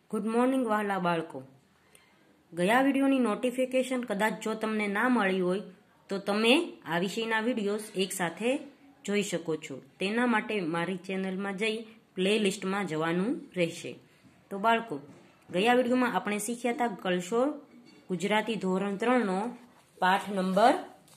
Good morning વહાલા બાળકો. ગયા વિડીયોની નોટિફિકેશન કદાચ જો તમને ના મળી હોય તો તમે આ વિષયના વિડીયોઝ એકસાથે જોઈ શકો છો. તેના માટે મારી ચેનલમાં જઈ પ્લેલિસ્ટમાં જવાનું રહેશે. તો બાળકો, ગયા વિડીયોમાં આપણે શીખ્યા હતા કલશોર ગુજરાતી ધોરણ 3નો પાઠ નંબર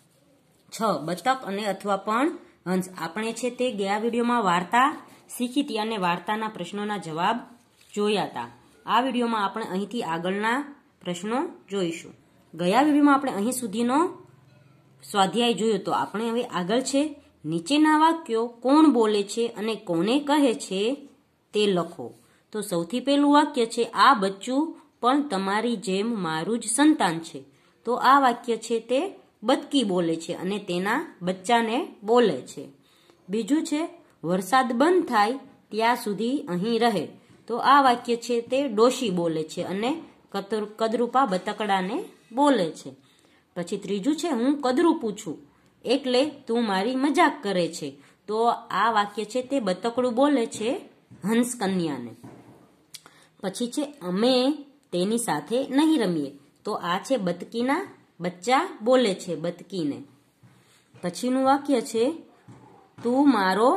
6 બતક અને અથવા પણ હંસ. આપણે છે તે ગયા વિડીયોમાં વાર્તા શીખી હતી અને વાર્તાના પ્રશ્નોના જવાબ જોયા હતા. આ વિડીયોમાં આપણે અહીંથી આગળના પ્રશ્નો જોઈશું. ગયા વિડીયોમાં આપણે અહીં સુધીનો સ્વાધ્યાય જોયો તો આપણે હવે આગળ છે નીચેના વાક્યો કોણ બોલે છે અને કોને કહે છે તે લખો. તો સૌથી પહેલું વાક્ય છે આ બચ્ચું પણ તમારી જેમ મારું જ સંતાન છે. તો આ વાક્ય છે તે બતકી બોલે છે અને તેના બચ્ચાને બોલે છે. બીજું છે વરસાદ બંધ થાય ત્યાં સુધી અહીં રહે. તો આ વાક્ય છે તે ડોશી બોલે છે અને કદરૂપા બતકડાને બોલે છે. પછી ત્રીજું છે હું કદરૂપું છું એટલે તું મારી મજાક કરે છે. તો આ વાક્ય છે તે બતકડું બોલે છે હંસ કન્યાને. પછી છે અમે તેની સાથે નહીં રમીએ. તો આ છે બતકીના બચ્ચા બોલે છે બતકીને. પછીનું વાક્ય છે તું મારો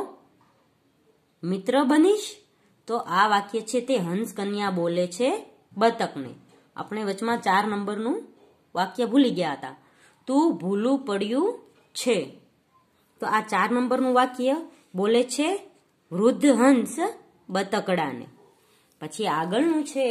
મિત્ર બનીશ. તો આ વાક્ય છે તે હંસ કન્યા બોલે છે બતકને. આપણે વચમાં 4 નંબરનું વાક્ય ભૂલી ગયા હતા. તું ભૂલું પડ્યું છે. તો આ 4 નંબરનું વાક્ય બોલે છે વૃદ્ધ હંસ બતકડાને. પછી આગળનું છે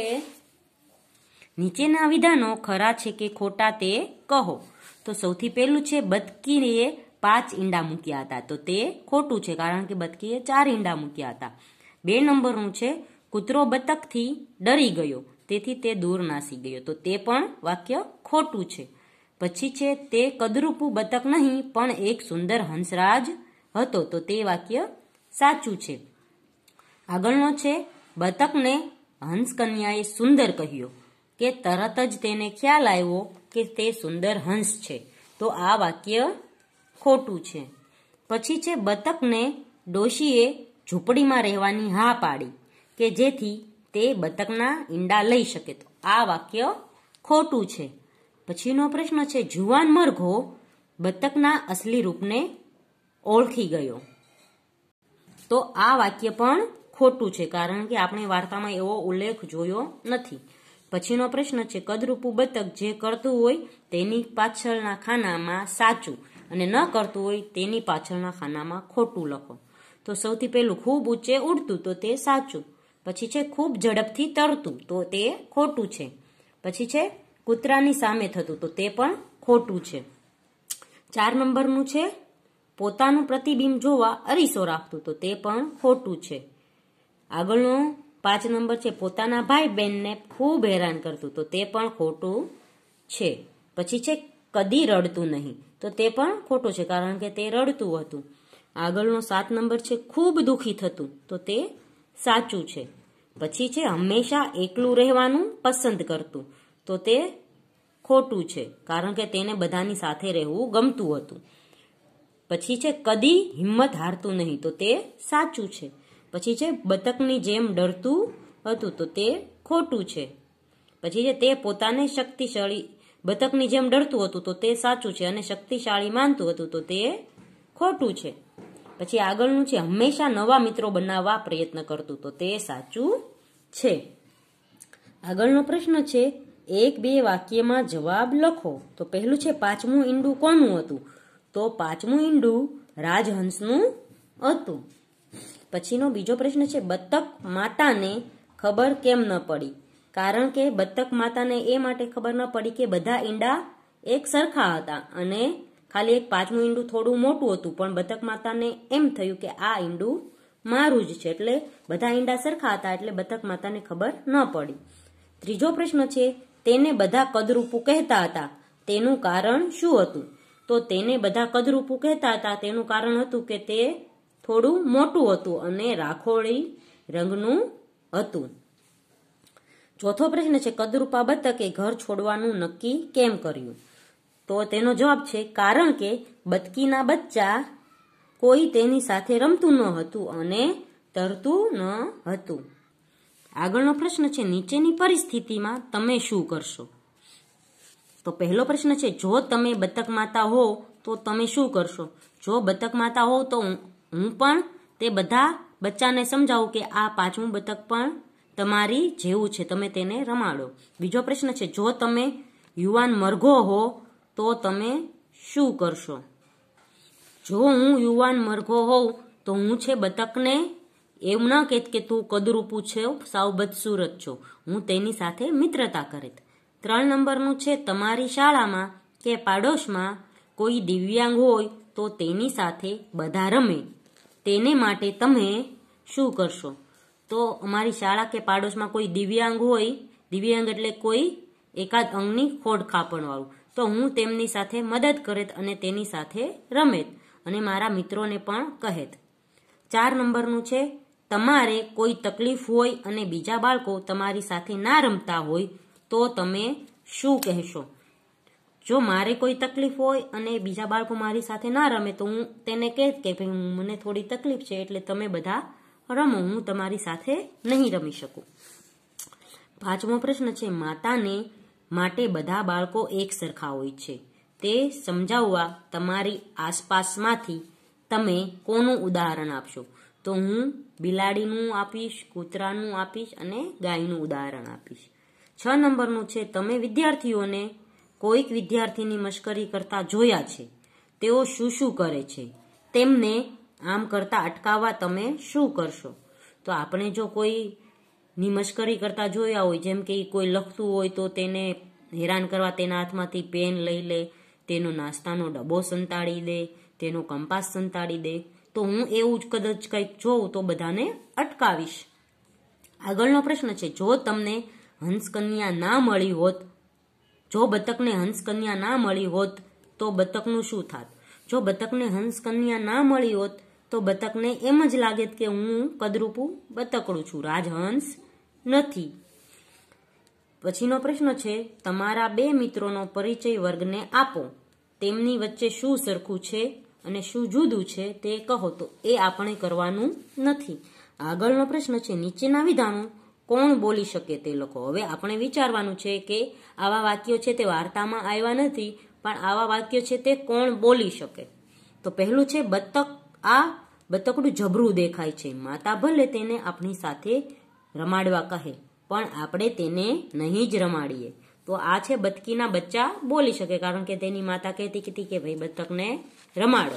નીચેના વિધાનો ખરા છે કે ખોટા તે કહો. તો સૌથી પહેલું છે બતકીએ 5 ઈંડા મૂક્યા હતા. તો તે ખોટું છે કારણ કે બતકીએ 4 ઈંડા મૂક્યા હતા. 2 નંબરનું છે કૂતરો બતકથી ડરી ગયો તેથી તે દૂર નાસી ગયો. તો તે પણ વાક્ય ખોટું છે. પછી છે તે કદરૂપું બતક નહીં પણ એક સુંદર હંસરાજ હતો. તો તે વાક્ય સાચું છે. આગળનો છે બતકને હંસ કન્યાએ સુંદર કહ્યો કે તરત જ તેને ખ્યાલ આવ્યો કે તે સુંદર હંસ છે. તો આ વાક્ય ખોટું છે. પછી છે બતકને ડોશીએ ઝૂંપડીમાં રહેવાની હા પાડી કે જેથી તે બતકના ઈંડા લઈ શકે. તો આ વાક્ય ખોટું છે. પછીનો પ્રશ્ન છે જુવાન મરઘો બતકના અસલી રૂપને ઓળખી ગયો. તો આ વાક્ય પણ ખોટું છે કારણ કે આપણે વાર્તામાં એવો ઉલ્લેખ જોયો નથી. પછીનો પ્રશ્ન છે કદરૂપું બતક જે કરતું હોય તેની પાછળના ખાનામાં સાચું અને ન કરતું હોય તેની પાછળના ખાનામાં ખોટું લખો. તો સૌથી પહેલું ખૂબ ઊંચે ઉડતું. તો તે સાચું. પછી છે ખૂબ ઝડપથી તરતું. તો તે ખોટું છે. પછી છે કૂતરાની સામે થતું. તો તે પણ ખોટું છે. 4 નંબરનું છે પોતાનું પ્રતિબિંબ જોવા અરીસો રાખતું. તો તે પણ ખોટું છે. આગળનો 5 નંબર છે પોતાના ભાઈ બહેનને ખૂબ હેરાન કરતું. તો તે પણ ખોટું છે. પછી છે કદી રડતું નહીં. તો તે પણ ખોટું છે કારણ કે તે રડતું હતું. આગળનો 7 નંબર છે ખૂબ દુઃખી થતું. તો તે સાચું છે. પછી છે હંમેશા એકલું રહેવાનું પસંદ કરતું. તો તે ખોટું છે કારણ કે તેને બધાની સાથે રહેવું ગમતું હતું. પછી છે કદી હિંમત હારતું નહીં. તો તે સાચું છે. પછી છે બતકની જેમ ડરતું હતું. તો તે ખોટું છે. પછી છે તે પોતાને શક્તિશાળી બતકની જેમ ડરતું હતું. તો તે સાચું છે અને શક્તિશાળી માનતું હતું. તો તે ખોટું છે. પછી આગળનું છે હંમેશા નવા મિત્રો બનાવવા પ્રયત્ન કરતું. તો તે સાચું છે. આગળનો પ્રશ્ન છે 1-2 વાક્યમાં જવાબ લખો. તો પહેલું છે 5મું ઈંડું કોનું હતું. તો 5મું ઈંડું રાજહંસનું હતું. પછીનો બીજો પ્રશ્ન છે બતક માતાને ખબર કેમ ન પડી. કારણ કે બતક માતાને એ માટે ખબર ન પડી કે બધા ઈંડા એક સરખા હતા અને ખાલી એક 5મું ઈંડું થોડું મોટું હતું. પણ બતક માતાને એમ થયું કે આ ઈંડું મારું જ છે એટલે બધા ઈંડા સરખા હતા એટલે બતક માતાને ખબર ન પડી. ત્રીજો પ્રશ્ન છે તેને બધા કદરૂપું કહેતા હતા તેનું કારણ શું હતું. તો તેને બધા કદરૂપું કહેતા હતા તેનું કારણ હતું કે તે થોડું મોટું હતું અને રાખોળી રંગનું હતું. ચોથો પ્રશ્ન છે કદરૂપા બતકે ઘર છોડવાનું નક્કી કેમ કર્યું. તો તેનો જવાબ છે કારણ કે બતકીના બચ્ચા કોઈ તેની સાથે રમતું ન હતું અને તરતું ન હતું. આગળનો પ્રશ્ન છે નીચેની પરિસ્થિતિમાં તમે શું કરશો? તો પહેલો પ્રશ્ન છે જો તમે બતક માતા હો તો તમે શું કરશો? જો બતક માતા હો તો હું પણ તે બધા બચ્ચાને સમજાવું કે આ પાંચમું બતક પણ તમારી જેવું છે, તમે તેને રમાડો. બીજો પ્રશ્ન છે જો તમે યુવાન મરઘો હો તો તમે શું કરશો? જો હું યુવાન મરઘો હોઉં તો હું છે બતકને એમ ન કહેત કે તું કદરૂપું છે, સાવ બદસુરત છો, હું તેની સાથે મિત્રતા કરેત. 3 નંબરનું છે તમારી શાળામાં કે પાડોશમાં કોઈ દિવ્યાંગ હોય તો તેની સાથે બધા રમે, તેને માટે તમે શું કરશો? તો અમારી શાળા કે પાડોશમાં કોઈ દિવ્યાંગ હોય, દિવ્યાંગ એટલે કોઈ એકાદ અંગની ખોડ ખાપણવાળું, તો હું તેમની સાથે મદદ કરેત અને તેની સાથે રમેત અને મારા મિત્રોને પણ કહેત. 4 નંબરનું છે તમારે કોઈ તકલીફ હોય અને બીજા બાળકો તમારી સાથે ના રમતા હોય તો તમે શું કહેશો? જો મારે કોઈ તકલીફ હોય અને બીજા બાળકો મારી સાથે ના રમે તો હું તેને કહેત કે ભાઈ મને થોડી તકલીફ છે એટલે તમે બધા રમો, હું તમારી સાથે નહીં રમી શકું. 5મો પ્રશ્ન છે માતાને માટે બધા બાળકો એક સરખા હોય છે, તે સમજાવવા તમારી આસપાસમાંથી તમે કોનું ઉદાહરણ આપશો? તો હું બિલાડીનું આપીશ, કૂતરાનું આપીશ અને ગાયનું ઉદાહરણ આપીશ. 6 નંબરનું છે તમે વિદ્યાર્થીઓને કોઈક વિદ્યાર્થીની મશ્કરી કરતા જોયા છે, તેઓ શું શું કરે છે, તેમને આમ કરતા અટકાવવા તમે શું કરશો? તો આપણે જો કોઈની મશ્કરી કરતા જોયા હોય, જેમ કે કોઈ લખતું હોય તો તેને હેરાન કરવા તેના હાથમાંથી પેન લઈ લે, તેનો નાસ્તાનો ડબ્બો સંતાડી દે, તેનો કંપાસ સંતાડી દે, તો હું એવું જ કદાચ કંઈક જોઉં તો બધાને અટકાવીશ. આગળનો પ્રશ્ન છે જો તમને હંસકન્યા ના મળી હોત, જો બતકને હંસકન્યા ના મળી હોત તો બતકનું શું થાત? જો બતકને હંસકન્યા ના મળી હોત તો બતકને એમ જ લાગેત કે હું કદરૂપું બતકડું છું, રાજહંસ નથી. પછીનો પ્રશ્ન છે તમારા 2 મિત્રોનો પરિચય વર્ગને આપો, તેમની વચ્ચે શું સરખું છે અને શું જુદું છે તે કહો. તો એ આપણે કરવાનું નથી. આગળનો પ્રશ્ન છે નીચેના વિધાનો કોણ બોલી શકે તે લખો. હવે આપણે વિચારવાનું છે કે આવા વાક્યો છે તે વાર્તામાં આવ્યા નથી, પણ આવા વાક્યો છે તે કોણ બોલી શકે. તો પહેલું છે બતકડું જબરું દેખાય છે, માતા ભલે તેને આપણી સાથે રમાડવા કહે પણ આપણે તેને નહીં જ રમાડીએ. તો આ છે બતકીના બચ્ચા બોલી શકે, કારણ કે તેની માતા કહેતી હતી કે ભાઈ બતકને રમાડો.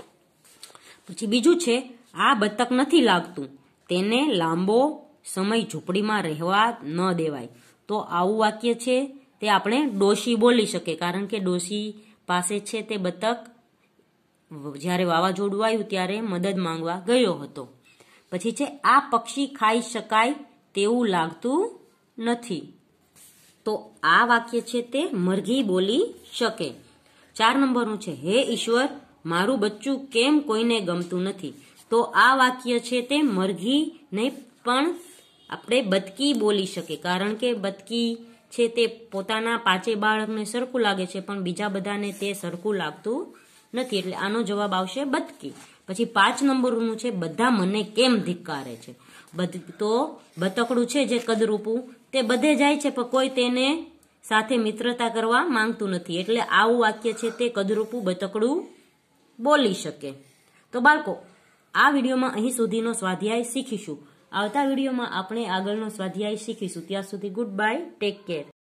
પછી બીજું છે આ બતક નથી લાગતું, તેને લાંબો સમય ઝૂંપડીમાં રહેવા ન દેવાય. તો આવું વાક્ય છે તે આપણે ડોશી બોલી શકે, કારણ કે ડોશી પાસે છે તે બતક જ્યારે વાવાઝોડું આવ્યું ત્યારે મદદ માંગવા ગયો હતો. પછી છે આ પક્ષી ખાઈ શકાય તેવું લાગતું નથી, તો આ વાક્ય છે તે મરઘી બોલી શકે. 4 નંબરનું છે હે ઈશ્વર મારું બચ્ચું કેમ કોઈને ગમતું નથી, તો આ વાક્ય છે તે મરઘી નહીં પણ આપણે બતકી બોલી શકે, કારણ કે બતકી છે તે પોતાના 5 બાળકને સરખું લાગે છે પણ બીજા બધાને તે સરખું લાગતું નથી, એટલે આનો જવાબ આવશે બતકી. પછી 5 નંબરનું છે બધા મને કેમ ધિક્કારે છે, તો બતકડું છે જે કદરૂપું તે બધે જાય છે પણ કોઈ તેને સાથે મિત્રતા કરવા માંગતું નથી, એટલે આવું વાક્ય છે તે કદરૂપું બતકડું બોલી શકે. તો બાળકો આ વિડીયોમાં અહીં સુધીનો સ્વાધ્યાય શીખીશું. આવતા વિડીયોમાં આપણે આગળનો સ્વાધ્યાય શીખીશું. ત્યાં સુધી ગુડ બાય, ટેક કેર.